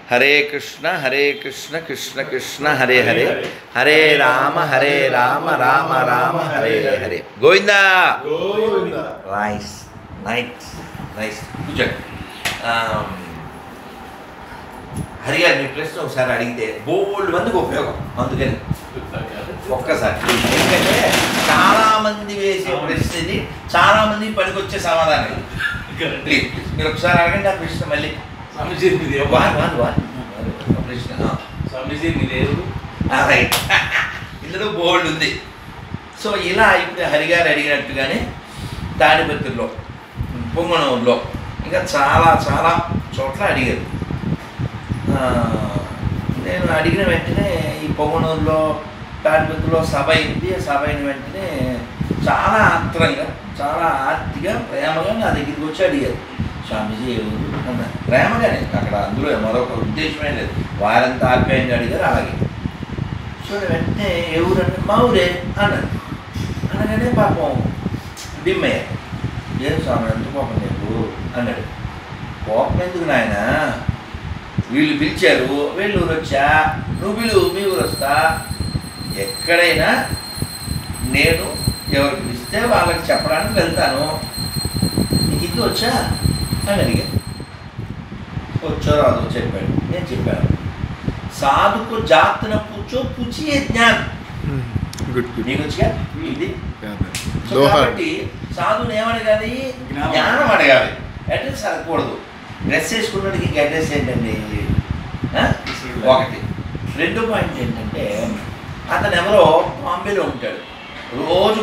Hare Krishna Krishna Krishna Hare Hare Hare Rama Rama Rama Hare Hare. Govinda Govinda. Nice nice nice. కూర్చోండి. హరి గారు మీ ప్రశ్న ఒకసారి అడిగితే బోల్డ్ మందికి ఉపయోగం, అందుకని ఒక్కసారి. ఎందుకంటే చాలామంది వేసే ప్రశ్న ఇది, చాలామంది పనికొచ్చే సమాధానం ఇది. ప్లీజ్ మీరు ఒకసారి అడగండి ఆ ప్రశ్న మళ్ళీ. రైట్, ఇందులో బోల్డ్ ఉంది. సో ఇలా ఇప్పుడు హరిగారు అడిగినట్టుగానే తాడిపత్రిలో, పొంగనూరులో, ఇంకా చాలా చాలా చోట్ల అడిగారు. నేను అడిగిన వెంటనే ఈ పొంగనూరులో తాడిపత్రిలో సభ అయింది. ఆ సభ అయిన వెంటనే చాలా ఆత్రంగా, చాలా ఆర్తిగా, ప్రేమగా నా దగ్గరికి వచ్చి అడిగారు, స్వామీజీ ఎవరు అన్నారు. ప్రేమగానే, అక్కడ అందులో మరొక ఉద్దేశమే లేదు, వారంతా ఆప్యాయంగా అడిగారు. అలాగే సో వెంటనే ఎవరు అంటే మా ఊరే అన్నారు. అనగానే పాపం డిమ్మయ్యారు. ఏం స్వామి ఎంత కోపం నీకు అన్నాడు. కోపం ఎందుకు నాయన, వీళ్ళు పిలిచారు, వీళ్ళు ఊరు వచ్చా, నువ్వు పిలువు మీ ఊరు వస్తా. ఎక్కడైనా నేను ఎవరు పిలిస్తే వాళ్ళకి చెప్పడానికి వెళ్తాను, నీకు ఇది వచ్చా అని అడిగాను. వచ్చో రాదు చెప్పాడు. నేను చెప్పాను, సాధుకు జాతన పూచో పూచియే జ్ఞానం. నీకు వచ్చా ఇది. సో కాబట్టి సాధువుని ఏమడగాలి, జ్ఞానం అడగాలి, అడ్రస్ అడగకూడదు. డ్రెస్ వేసుకున్నట్టుకి ఇంక అడ్రస్ ఏంటండి ఒకటి. రెండో పాయింట్ ఏంటంటే, అతను ఎవరో బాంబేలో ఉంటాడు, రోజు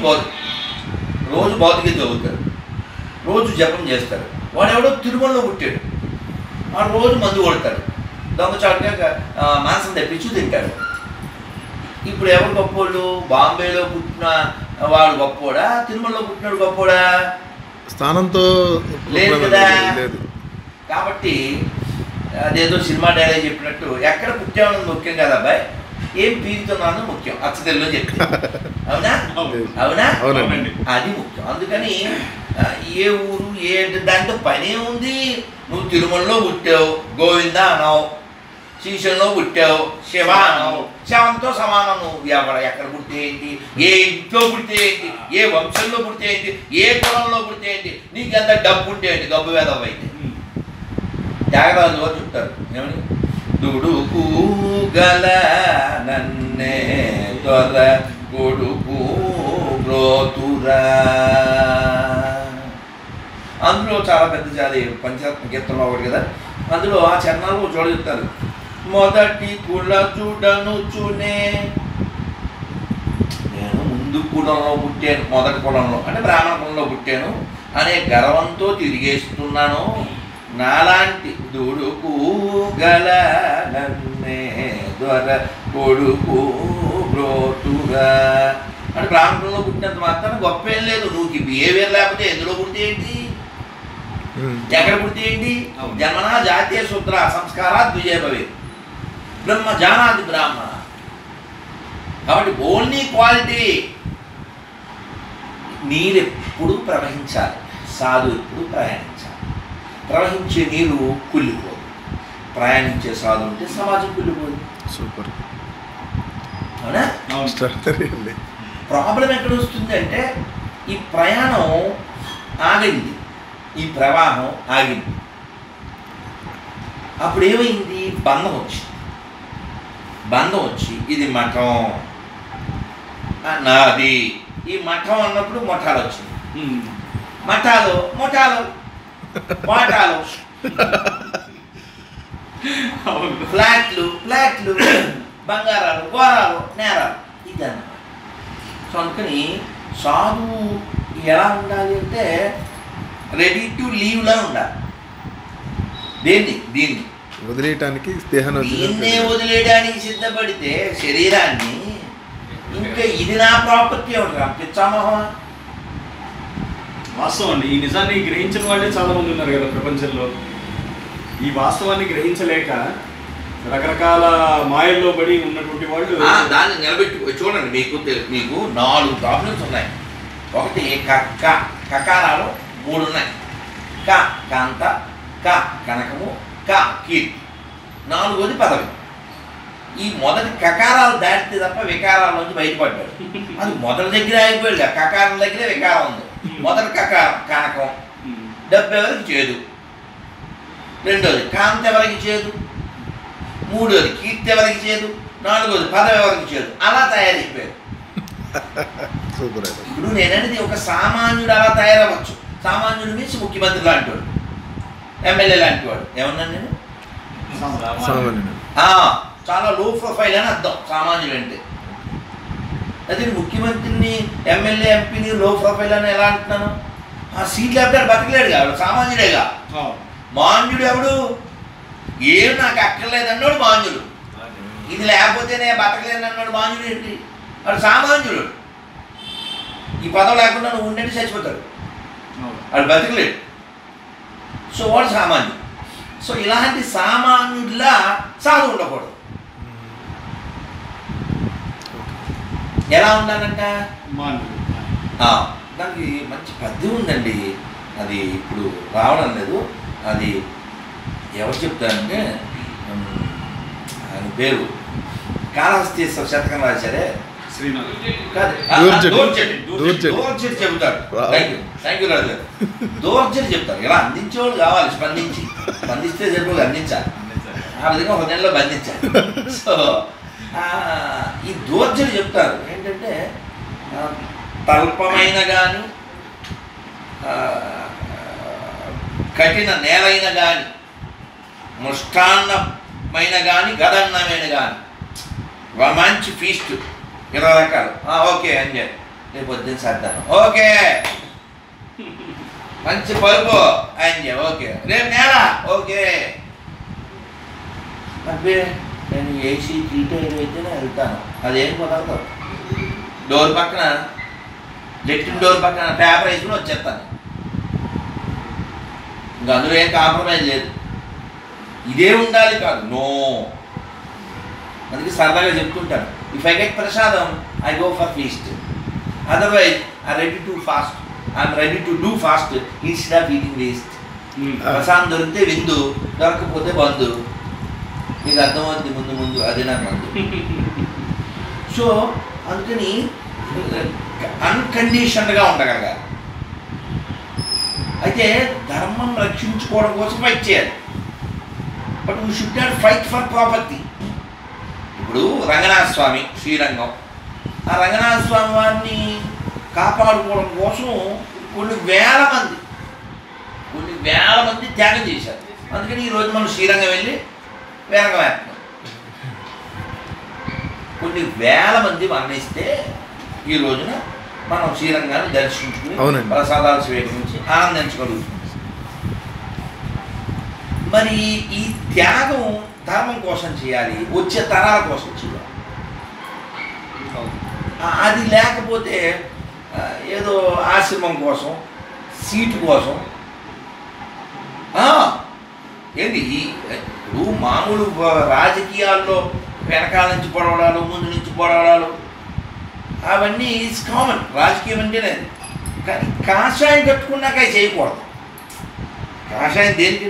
భౌతికత చదువుతాడు, రోజు జపం చేస్తాడు. వాడెవడో తిరుమలలో పుట్టాడు, వాడు రోజు మందు కొడతాడు, దొంగచాటుగా మాంసం తెప్పించి తింటాడు. ఇప్పుడు ఎవరు గొప్పోళ్ళు? బాంబేలో పుట్టిన వాడు గొప్పోడా, తిరుమలలో పుట్టినాడు గొప్పోడా? స్థానంతో లేదు కదా. కాబట్టి అదేదో సినిమా డైలాగ్ చెప్పినట్టు ఎక్కడ పుట్టామన్నది ముఖ్యం కదా అబ్బాయి, ఏం పీరుతున్నాను ముఖ్యం, అచ్చతెల్లో చెప్తే. అవునా అవునా, అది ముఖ్యం. అందుకని ఏ ఊరు ఏ దాంతో పనే ఉంది. నువ్వు తిరుమలలో పుట్టావు, గోవిందా అనావు. శ్రీశైలంలో పుట్టావు, శివ అనావు. శవంతో సమానం. నువ్వు ఎక్కడ పుడితే ఏంటి, ఏ ఇంట్లో పుడితే ఏంటి, ఏ వంశంలో పుడితే ఏంటి, ఏ కులంలో పుడితే ఏంటి, నీకు ఎంత డబ్బు ఉంటే ఏంటి, గబ్బు వేదవ అయితే. త్యాగరాజులో చెప్తారు ఏమని, దుడుకు గల నన్నే త్వర కొడుకు బ్రోతురా. అందులో చాలా పెద్ద జాతి పంచరత్న కీర్తనలో ఒకటి కదా. అందులో ఆ చరణాలు చోట చెప్తారు, మొదటి కుల చూడనుచునే. నేను ముందు కులంలో పుట్టాను, మొదటి కులంలో అంటే బ్రాహ్మణ కులంలో పుట్టాను అనే గర్వంతో తిరిగేస్తున్నాను. నాలాంటి దుడుకు గల నన్నే దొర కొడుకు బ్రోతురా అంటే బ్రాహ్మణంలో పుట్టినంత మాత్రం గొప్ప ఏం లేదు. నువ్వు బిహేవియర్ లేకపోతే ఎందులో పుడితే ఏంటి, ఎక్కడ పుడితే ఏంటి? జన్మనా జాతీయ శూద్ర సంస్కారా ద్విజయ భవే బ్రహ్మ జానాది బ్రాహ్మణ. కాబట్టి ఓన్లీ క్వాలిటీ. నీరు ఎప్పుడు ప్రవహించాలి, సాధు ఎప్పుడు ప్రయాణించాలి. ప్రవహించే నీరు కుళ్ళిపోదు, ప్రయాణించే సాధు ఉంటే సమాజం కుళ్ళిపోదు. సూపర్. అవునా? ప్రాబ్లం ఎక్కడ వస్తుంది అంటే, ఈ ప్రయాణం ఆగింది, ఈ ప్రవాహం ఆగింది. అప్పుడు ఏమైంది? బంధం వచ్చి ఇది మఠం నాది. ఈ మఠం అన్నప్పుడు మొఠాలు వచ్చింది. మఠాలు వాటాలు, ఫ్లాట్లు బంగారాలు, ఘోరాలు, నేరాలు, ఇదన్నమాట. సో అందుకని సాధువు ఎలా ఉండాలి అంటే రెడీ టు లీవ్లా ఉండాలి. దీన్ని వదిలేయటానికి, దీన్నే వదిలేయడానికి సిద్ధపడితే శరీరాన్ని, ఇంకా ఇది నా ప్రాపర్టీ అవుతుంది పిచ్చామోహం. వాస్తవం అండి. ఈ నిజాన్ని గ్రహించిన వాళ్ళే చాలా మంది ఉన్నారు కదా ప్రపంచంలో. ఈ వాస్తవాన్ని గ్రహించలేక రకరకాల మాయల్లో పడి ఉన్నటువంటి వాళ్ళు దాన్ని నిలబెట్టి చూడండి. మీకు 4 ప్రాబ్లమ్స్ ఉన్నాయి. ఒకటి కకారాలు 3 ఉన్నాయి. కాంత, కనకము, కీర్తి. నాలుగోది పదవి. ఈ మొదటి కకారాలు దాటితే తప్ప వికారాల నుంచి బయటపడ్డాడు. అది మొదటి దగ్గర అయిపోయాడు, కకారం దగ్గరే వికారం ఉంది. మొదటి కకారం కనకం, డబ్బు ఎవరికి చేదు. రెండోది కాంతి ఎవరికి చేదు. మూడోది కీర్తి ఎవరికి చేదు. నాలుగోది పదవి ఎవరికి చేదు. అలా తయారైపోయాడు. ఇప్పుడు నేననేది ఒక సామాన్యుడు అలా తయారవ్వచ్చు. సామాన్యుడు మీన్స్ ముఖ్యమంత్రి లాంటి వాడు, ఎమ్మెల్యే లాంటి వాడు. ఏమన్నా నేను చాలా లో ప్రొఫైల్ అని అర్థం సామాన్యుడు అంటే. అదే ముఖ్యమంత్రిని, ఎమ్మెల్యే, ఎంపీని లో ప్రొఫైల్ అని ఎలా అంటున్నాను? ఆ సీట్లు లేకపోతే బతకలేడు కాదు, సామాన్యుడేగా. మాన్యుడు ఎవడు? ఏం నాకు అక్కర్లేదన్నాడు మాన్యుడు. ఇది లేకపోతే నేను బతకలేను అన్నాడు మాన్యుడు. ఏంటి వాడు? సామాన్యుడు. ఈ పదవి లేకుండా నువ్వు ఉండేది చచ్చిపోతాడు, వాడు బతకలేడు. సో వాడు సామాన్యుడు. సో ఇలాంటి సామాన్యుడిలా సాధు ఉండకూడదు. ఎలా ఉండాలంట? దానికి మంచి పద్యం ఉందండి, అది ఇప్పుడు రావడం లేదు. అది ఎవరు చెప్తారంటే ఆయన పేరు కాళహస్తీశ్వర శతకం రాశారే, దోర్జటి చెబుతాడు. థ్యాంక్ యూ రాజు గారు. దోర్జటి చెప్తారు. ఇలా అందించేవాళ్ళు కావాలి, స్పందిస్తే సరిపోయి అందించాలి. ఆ విధంగా ఒక నెలలో బంధించాలి. సో ఈ దోర్జటి చెప్తారు ఏంటంటే, తల్పమైన కానీ కఠిన నేలైన కానీ మృష్టాన్నమైన కానీ గదన్నమైన కానీ మంచి ఫీస్ట్ 20 రకాలు. ఓకే అని చెప్పి రేపు పొద్దున్న సర్దాను. ఓకే మంచి పరుపు అని చెప్పి ఓకే. రేపు నేల ఓకే. అబ్బే నేను ఏసీ టీటైర్ అయితేనే వెళ్తాను. అదేం కుదరదు. డోర్ పక్కన, లెఫ్ట్ డోర్ పక్కన పేపర్ వేసుకుని వచ్చేస్తాను. ఇంకా అందులో ఏం కాంప్రమైజ్ లేదు. ఇదే ఉండాలి కాదు, నో. అందుకే సరదాగా చెప్తుంటాను, if I get prasadam I go for feast, otherwise I ready to fast, I'm ready to do fast instead of eating waste. ప్రసాదం దొరికితే విందు, దొరకకపోతే బంధు. మీకు అర్థమవుతుంది ముందు ముందు, అది నాకు మందు. సో అందుకని అన్కండిషన్డ్గా ఉండగలగాలి. అయితే ధర్మం రక్షించుకోవడం కోసం ఫైట్ చేయాలి. But we should not fight for property. ఇప్పుడు రంగనాథ స్వామి శ్రీరంగం, ఆ రంగనాథ స్వామి వారిని కాపాడుకోవడం కోసం కొన్ని వేల మంది త్యాగం చేశారు. అందుకని ఈరోజు మనం శ్రీరంగం వెళ్ళి వేరంగం వేస్తాం. కొన్ని వేల మంది మరణిస్తే ఈ రోజున మనం శ్రీరంగాన్ని దర్శించుకుని ప్రసాదాలు స్వీకరించి ఆనందించగలుగుతున్నాం. మరి ఈ త్యాగం ధర్మం కోసం చేయాలి, వచ్చే తరాల కోసం చేయాలి. అది లేకపోతే ఏదో ఆశ్రమం కోసం, సీటు కోసం ఏంటి ఇప్పుడు మామూలు రాజకీయాల్లో వెనకాల నుంచి పొడవడాలు, ముందు నుంచి పొడవడాలు, అవన్నీ ఈజ్ కామన్. రాజకీయం అంటేనే. కానీ కాషాయం కట్టుకున్నాక అవి చేయకూడదు. కాషాయం దేనికి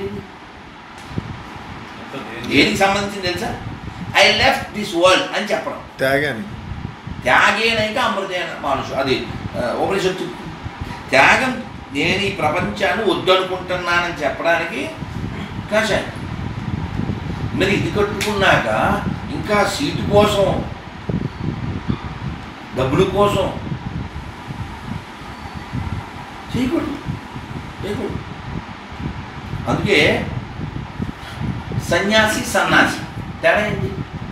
సంబంధించింది తెలుసా? ఐ లెఫ్ట్ దిస్ వరల్డ్ అని చెప్పడం. త్యాగేనైక అమృతేన మానుషు, అది ఉపనిషత్తు. త్యాగం, నేను ఈ ప్రపంచాన్ని వద్దనుకుంటున్నానని చెప్పడానికి కాషాయం. మరి ఇది కట్టుకున్నాక ఇంకా సీటు కోసం, డబ్బుల కోసం చేయకూడదు. అందుకే సన్యాసి, సన్నాసి తేడా ఏంటి?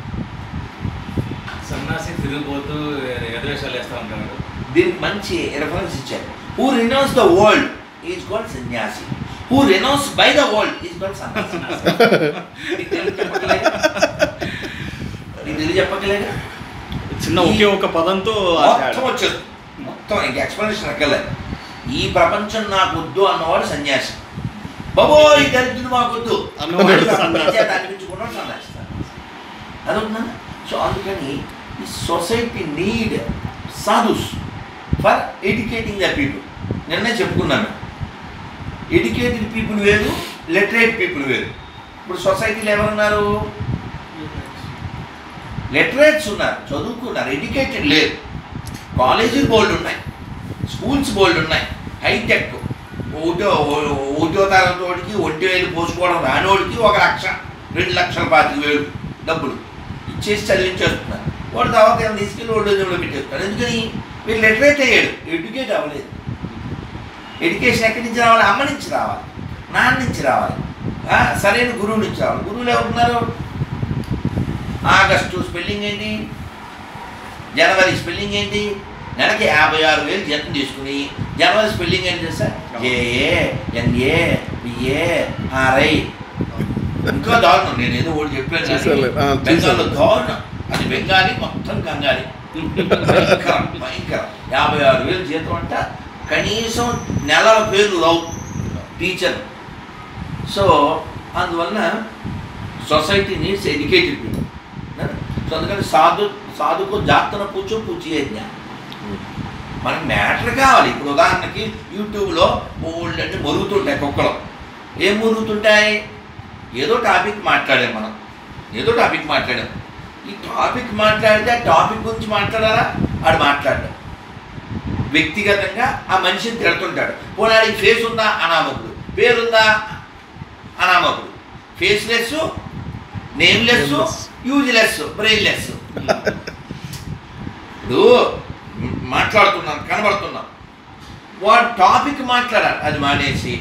సన్యాసి తిరిగిపోతూ ఎదురేషాలు వేస్తూ ఉంటారు. దీనికి మంచి రెఫరెన్స్ ఇచ్చారు. Who renounce the world is called sanyasi, who renounce by the world is called sanyasi. ఇది చెప్పగలేగా? చిన్న ఒకే ఒక పదంతో మొత్తం వచ్చేది. మొత్తం ఇంక ఎక్స్ప్లెనేషన్ అక్కర్లేదు. ఈ ప్రపంచం నాకు వద్దు అన్నవాడు సన్యాసి. బాబోయ్ దరిద్రుడు మాకొద్దు అనిపించుకున్నాడు సన్యాసి. అదొకనా? సో అందుకని ఈ society need sadhus for educating the people. నిన్నే చెప్పుకున్నాను, ఎడ్యుకేటెడ్ పీపుల్ వేరు, లిటరేట్ పీపుల్ వేరు. ఇప్పుడు సొసైటీలో ఎవరున్నారు? లిటరేట్స్ ఉన్నారు, చదువుకున్నారు, ఎడ్యుకేటెడ్ లేరు. కాలేజీలు బోల్డ్ ఉన్నాయి, స్కూల్స్ బోల్డ్ ఉన్నాయి, హైటెక్. ఒకటో తరగతి వాడికి 1,000 పోసుకోవడం రానోడికి 1,00,000, 2,25,000 డబ్బులు ఇచ్చేసి చదివించేస్తున్నారు. వాడు తర్వాత ఏమైనా తీసుకెళ్ళి ఓల్డేజ్లో పెట్టేస్తున్నారు. ఎందుకని? వీళ్ళు లిటరేట్ అయ్యాడు, ఎడ్యుకేట్ అవ్వలేదు. ఎడ్యుకేషన్ ఎక్కడి నుంచి రావాలి? అమ్మ నుంచి రావాలి, నాన్న నుంచి రావాలి, సరైన గురువు నుంచి రావాలి. గురువులు ఎవరున్నారు? ఆగస్టు స్పెల్లింగ్ ఏంటి, జనవరి స్పెల్లింగ్ ఏంటి, నెలకి 56,000 జీతం తీసుకుని జనవరి స్పెల్లింగ్ ఏంటి తెలుసా? J A N A B A R I. ఇంకా దారుణం, నేను ఏదో ఒకటి చెప్పాను, బెంగాల్లో దారుణం. అది బెంగాలీ, మొత్తం కంగాలి, భయంకరం భయంకరం. 56,000 జీతం అంట, కనీసం నెలల పేర్లు రావు టీచర్. సో అందువలన society needs educated people. So అందుకని సాధుకు జాతన పూచియే జ్ఞానం. మనకి మ్యాటర్ కావాలి. ఇప్పుడు ఉదాహరణకి యూట్యూబ్లో ఓల్డ్ అంటే మురుగుతుంటాయి కుక్కలు. ఏం మురుగుతుంటాయి? ఏదో టాపిక్ మాట్లాడాం మనం, ఏదో టాపిక్ మాట్లాడాం. ఈ టాపిక్ మాట్లాడితే ఆ టాపిక్ గురించి మాట్లాడాలా? ఆడు మాట్లాడడం వ్యక్తిగతంగా ఆ మనిషిని తిడుతుంటాడు. పోనాడికి ఫేస్ ఉందా? అనామకుడు. పేరుందా? అనామకుడు. Faceless, nameless, useless, brainless. ఇప్పుడు మాట్లాడుతున్నాం, కనబడుతున్నాం, వాడు టాపిక్ మాట్లాడాలి, అది మానేసి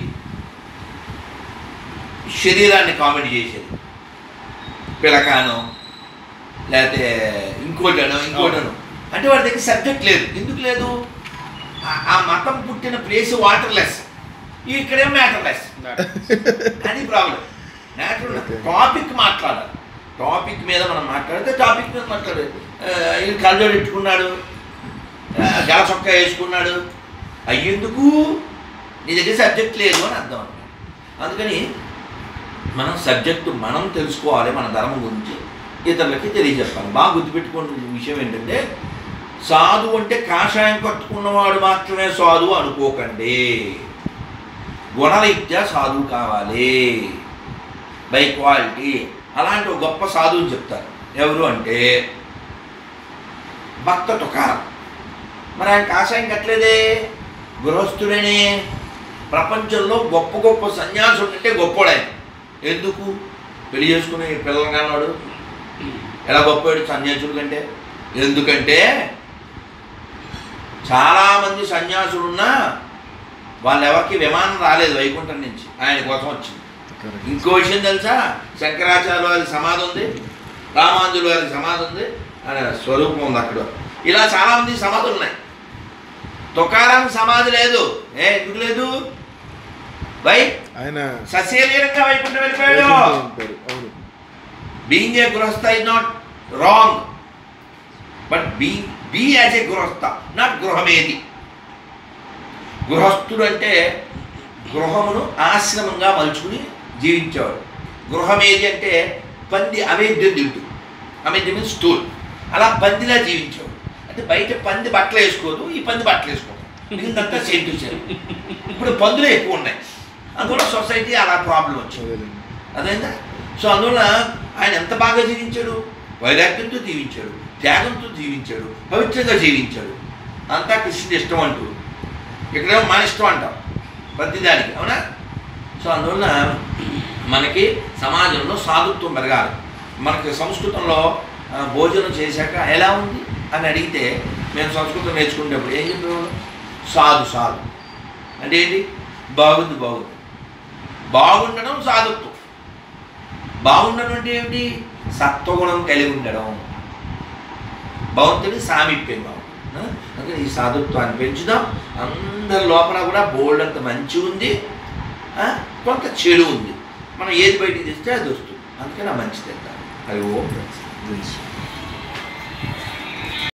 శరీరాన్ని కామెడీ చేసేది, పిలకాను లేకపోతే ఇంకోటను. అంటే వాడి దగ్గర సబ్జెక్ట్ లేదు. ఎందుకు లేదు? ఆ మతం పుట్టిన ప్లేస్ వాటర్లెస్, ఇక్కడేం మ్యాటర్లెస్. అది ప్రాబ్లం. మ్యాటర్ టాపిక్ మాట్లాడాలి. టాపిక్ మీద మనం మాట్లాడితే టాపిక్ మీద మాట్లాడాలి. ఇది కళ్ళజోడు పెట్టుకున్నాడు, గల చొక్కా వేసుకున్నాడు, అయ్యేందుకు? నీ దగ్గర సబ్జెక్ట్ లేదు అని అర్థం అన్నమాట. అందుకని మనం సబ్జెక్టు మనం తెలుసుకోవాలి, మన ధర్మం గురించి ఇతరులకి తెలియజెప్పాలి. బాగా గుర్తుపెట్టుకున్న విషయం ఏంటంటే, సాధువు అంటే కాషాయం కట్టుకున్నవాడు మాత్రమే సాధువు అనుకోకండి. గుణరీత్యా సాధువు కావాలి, బై క్వాలిటీ. అలాంటి ఒక గొప్ప సాధువుని చెప్తారు. ఎవరు అంటే భక్త తుకారం. మరి ఆయన కాషాయం కట్టలేదే, గృహస్థుడనే. ప్రపంచంలో గొప్ప గొప్ప సన్యాసుడు అంటే గొప్పోడాయన. ఎందుకు? పెళ్లి చేసుకుని పిల్లలు కానివాడు ఎలా గొప్పవాడు సన్యాసుడు కంటే? ఎందుకంటే చాలామంది సన్యాసులున్నా వాళ్ళెవరికి విమానం రాలేదు వైకుంఠం నుంచి, ఆయన కోసం వచ్చింది. ఇంకో విషయం తెలుసా? శంకరాచార్య వారి సమాధి ఉంది, రామానుజుల వారి సమాధి ఉంది, ఆయన స్వరూపం ఉంది అక్కడ. ఇలా చాలామంది సమాధులు ఉన్నాయి. తుకారాం సమాధి లేదు. ఎందుకు లేదు? బై ఆయన సశరీరంగా వైకుంఠం వెళ్ళిపోయాడు. Being a grihastha is not wrong, but be as a grihastha, not గృహమేది. గృహస్థుడు అంటే గృహమును ఆశ్రమంగా మలుచుకుని జీవించేవాడు. గృహమేది అంటే పంది అవేద్యం తింటూ, అవేద్యం మీన్స్ స్టూల్, అలా పందిలా జీవించేవాడు. అంటే బయట పంది బట్టలు వేసుకోదు, ఈ పంది బట్టలు వేసుకోదు, మిగిలినంతా సేమ్ టు సేమ్. ఇప్పుడు పందులు ఎక్కువ ఉన్నాయి, అందువల్ల సొసైటీ అలా ప్రాబ్లం వచ్చింది. అదైందా? సో అందువల్ల ఆయన ఎంత బాగా జీవించాడు? వైరాగ్యంతో జీవించాడు, త్యాగంతో జీవించాడు, పవిత్రంగా జీవించాడు. అంతా కృష్ణుడి ఇష్టం అంటూ, ఇక్కడేమో మన ఇష్టం అంటాం ప్రతిదానికి, అవునా? సో అందువల్ల మనకి సమాజంలో సాధుత్వం పెరగాలి. మనకి సంస్కృతంలో భోజనం చేశాక ఎలా ఉంది అని అడిగితే, మేము సంస్కృతం నేర్చుకునేటప్పుడు ఏం చెప్పేవాళ్ళం? సాధు సాధు అంటే ఏంటి? బాగుంది బాగుంది. బాగుండడం సాధుత్వం. బాగుండడం అంటే ఏమిటి? సత్వగుణం కలిగి ఉండడం, భగవంతుడి సామీప్యం. అందుకని ఈ సాధుత్వాన్ని పెంచుదాం. అందరి లోపల కూడా బోల్డ్ అంత మంచి ఉంది, కొంత చెడు ఉంది. మనం ఏది బయటికి తెస్తే అది వస్తుంది. అందుకని ఆ మంచి తెద్దాం. అది ఓ